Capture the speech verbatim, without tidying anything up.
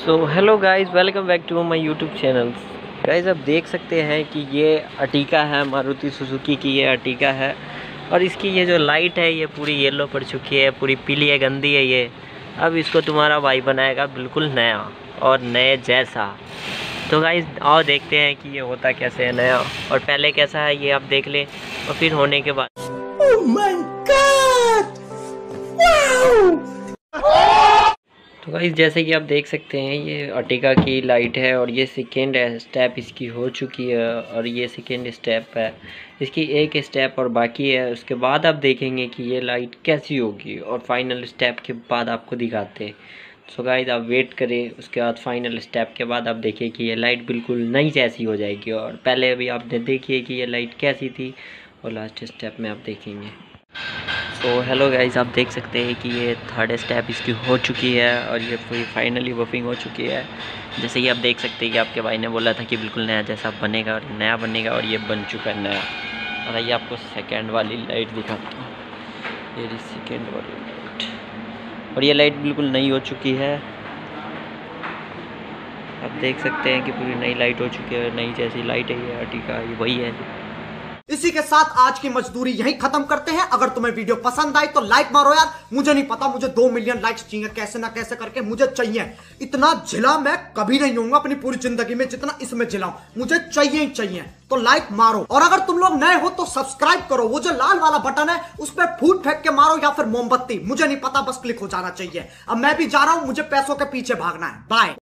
So hello guys, welcome back to my YouTube channel. Guys आप देख सकते हैं कि ये अर्टिगा है, मारुति सुजुकी की ये अर्टिगा है। और इसकी ये जो लाइट है ये पूरी येलो पड़ चुकी है, पूरी पीली है, गंदी है ये। अब इसको तुम्हारा भाई बनाएगा बिल्कुल नया और नए जैसा। तो गाइस आओ देखते हैं कि ये होता कैसे है नया और पहले कैसा है, ये आप देख लें और फिर होने के बाद। Oh my God! Wow! तो गाइस जैसे कि आप देख सकते हैं ये अर्टिगा की लाइट है और ये सेकेंड स्टेप इसकी हो चुकी है और ये सेकेंड स्टेप है, इसकी एक स्टेप और बाकी है। उसके बाद आप देखेंगे कि ये लाइट कैसी होगी और फाइनल स्टेप के बाद आपको दिखाते हैं। सो गाइस आप वेट करें, उसके बाद फाइनल स्टेप के बाद आप देखिए कि ये लाइट बिल्कुल नई जैसी हो जाएगी। और पहले अभी आपने देखिए कि ये लाइट कैसी थी और लास्ट स्टेप में आप देखेंगे। तो हेलो गाइस, आप देख सकते हैं कि ये थर्ड स्टेप इसकी हो चुकी है और ये पूरी फाइनली बफिंग हो चुकी है। जैसे कि आप देख सकते हैं कि आपके भाई ने बोला था कि बिल्कुल नया जैसा बनेगा और नया बनेगा और ये बन चुका है नया। और आइए आपको सेकंड वाली लाइट दिखाता हूँ। ये सेकंड वाली लाइट और ये लाइट बिल्कुल नई हो चुकी है। आप देख सकते हैं कि पूरी नई लाइट हो चुकी है, नई जैसी लाइट है ये अर्टिगा, ये वही है। इसी के साथ आज की मजदूरी यहीं खत्म करते हैं। अगर तुम्हें वीडियो पसंद आई तो लाइक मारो यार। मुझे नहीं पता, मुझे दो मिलियन लाइक्स चाहिए, कैसे ना कैसे करके मुझे चाहिए। इतना जिला मैं कभी नहीं होऊंगा अपनी पूरी जिंदगी में जितना इसमें जिलाऊं, मुझे चाहिए ही चाहिए। तो लाइक मारो और अगर तुम लोग नए हो तो सब्सक्राइब करो। वो जो लाल वाला बटन है उस पर फूट फेंक के मारो या फिर मोमबत्ती, मुझे नहीं पता, बस क्लिक हो जाना चाहिए। अब मैं भी जा रहा हूं, मुझे पैसों के पीछे भागना है। बाय।